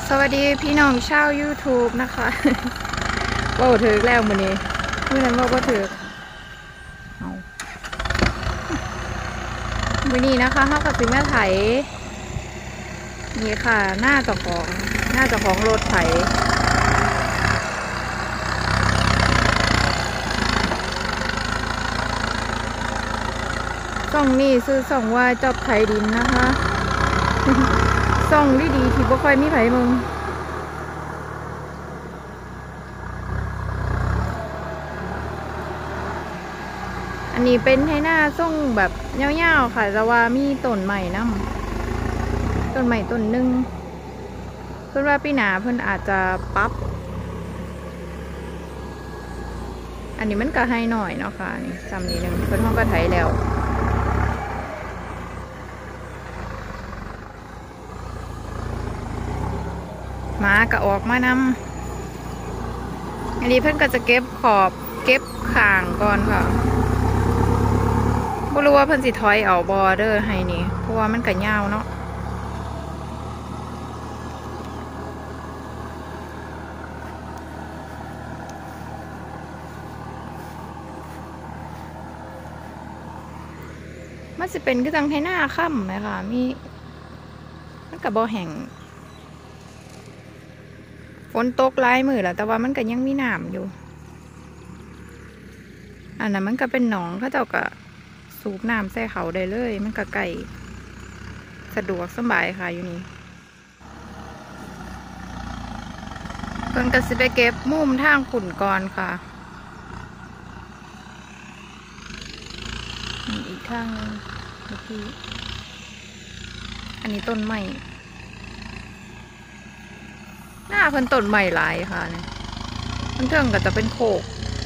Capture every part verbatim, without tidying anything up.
สวัสดีพี่น้องชาว ยูทูบ นะคะว่าถือแล้วมือนี้เมื่อนั้นว่าก็ถือเอามือนี้นะคะเขากับสิมาไถนี่ค่ะหน้าเจ้าของหน้าเจ้าของรถไถส่องนี่ซื้อส่องว่าจอบไถดินนะคะส่องดีๆที่บ่ค่อยมีไผมึงอันนี้เป็นให้หน้าส่งแบบเงี้ยวๆค่ะแต่ว่ามีต้นใหม่น้ำต้นใหม่ต้นหนึ่งเพื่อนว่าปีหนาเพื่อนอาจจะปรับอันนี้มันก็ให้หน่อยเนาะค่ะนี่จำนี้หนึ่งเพื่อนห้องก็ไถแล้วหมาก็ออกมานำอันนี้เพื่อนก็จะเก็บขอบเก็บข่างก่อนค่ะไม่รู้ว่าเพื่อนสิถอยเอาบอเดอร์ให้นี่เพราะว่ามันก็ยาวเนาะมันจะเป็นก็จังให้หน้าค่ำไหมคะมีมันกับบอแห่งฝนตกหลายมือแล้วแต่ว่ามันก็ยังมีน้ำอยู่อันนั้นมันก็เป็นหนองเขาเจ้าก็สูบน้ำใส่เขาได้เลยมันก็ไก่สะดวกสบายค่ะอยู่นี่เพิ่นก็สิไปเก็บมุมทางขุ่นก่อนค่ะอีกทางนึงเมื่อกี้อันนี้ต้นไม้หน้าเพิ่นต้นใหม่หลายค่ะเนี่ยมันเทิงก็จะเป็นโคก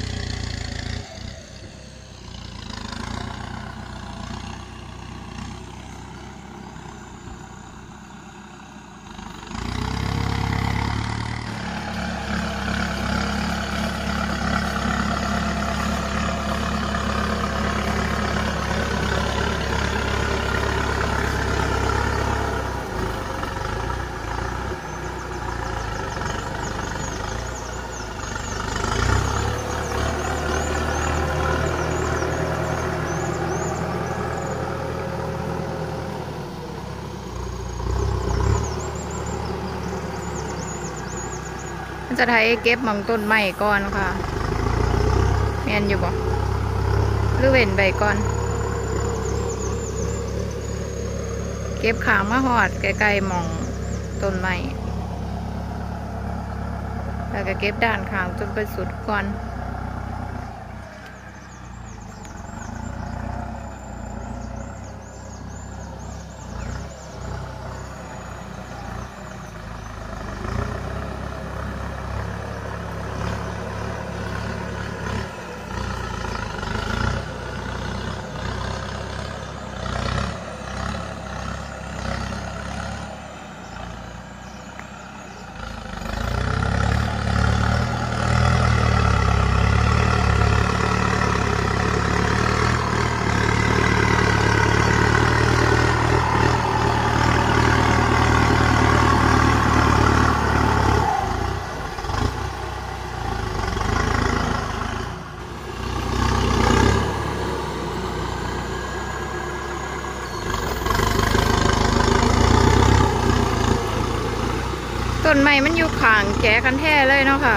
จะไทยเก็บมังต้นไม้ก่อนค่ะแมนอยู่บ่หรือเว้นใบก่อนเก็บขางมาหอดไกลๆมองต้นไม้แล้วก็เก็บด้านข้างจนไปสุดก่อนต้นไม้มันอยู่ข้างแกกันแท้เลยเนาะค่ะ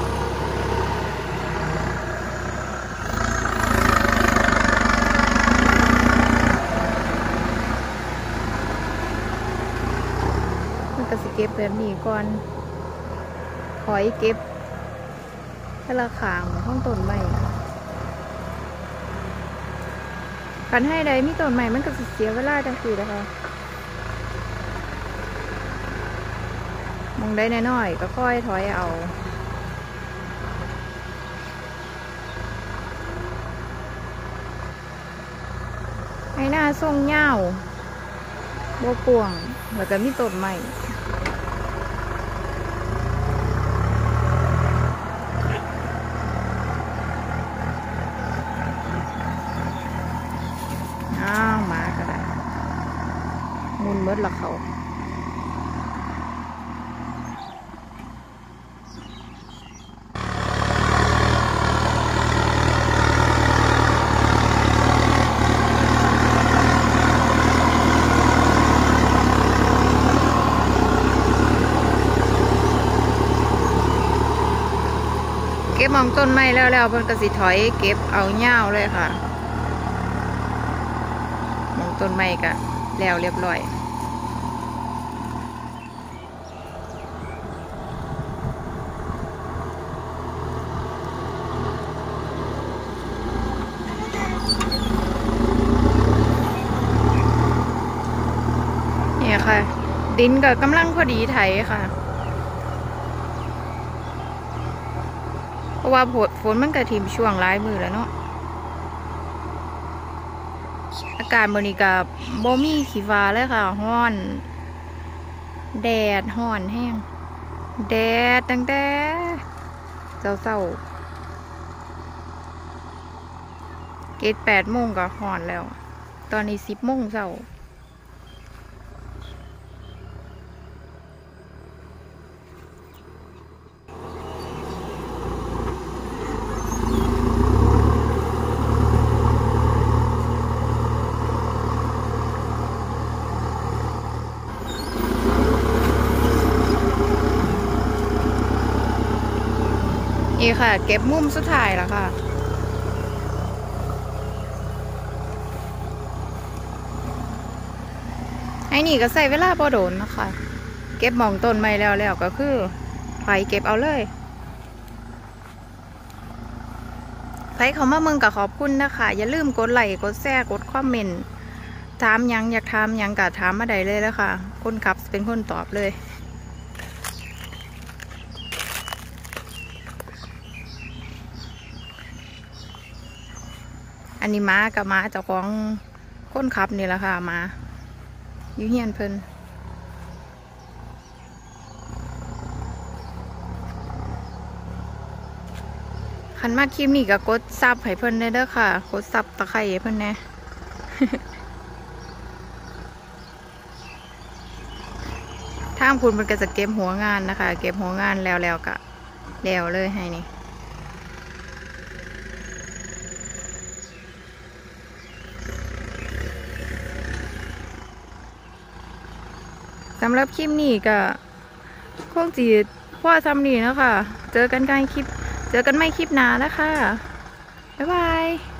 มันก็สิเก็บแบบนี้ก่อนถอยเก็บแต่ละข้างห้องต้นไม้คันให้ใดมีต้นไม้มันก็สิเสียเวลาจังสินะคะมองได้น้อยๆก็ค่อยถอยเอาให้หน้าทรงเงาโบกวงแล้วก็มีต้นไม้อ้าวหมาก็ได้มุนเบิดละเขามองต้นไม้แล้วแล้วเพิ่นก็สิถอยเก็บเอาเง่าเลยค่ะมองต้นไม้ก็แล้วเรียบร้อยเนี่ยค่ะดินก็กำลังพอดีไถค่ะเพราะว่าฝนมันก็ทิ่มช่วงหลายมือแล้วเนาะอากาศมื้อนี้ก็บ่มีขี้ฟ้าเลยค่ะร้อนแดดร้อนแห้งแดดตั้งแต่เช้าๆเกตแปดโมงก็ร้อนแล้วตอนนี้สิบโมงเช้านี่ค่ะเก็บมุมสุดท้ายแล้วค่ะไอ้นี่ก็ใส่เวลาพอโดนนะคะเก็บมองต้นไม้แล้วแล้วก็คือไปเก็บเอาเลยใครเขามาเมืองก็ขอบคุณนะคะอย่าลืมกดไลค์กดแชร์กดคอมเมนต์ถามยังอยากถามยังก็ถามมาได้เลยแล้วค่ะคนขับเป็นคนตอบเลยอันนี้ม้ากับม้าเจ้าของคนขับนี่แหละค่ะม้าอยู่เฮียนเพิ่นคันมากคลิปนี้ก็กดซับให้เพิ่นได้เด้อค่ะกดซับตะไคร้ให้เพิ่นแน่ ทางคุณมันก็จะเก็บหัวงานนะคะเก็บหัวงานแล้วแล้วก็แล้วเลยให้นี่สำหรับคลิปนี้ก็คงจีพ่อทำนี่นะคะเจอกันกันคลิปเจอกันไม่คลิปหน้าแล้วค่ะบ๊ายบาย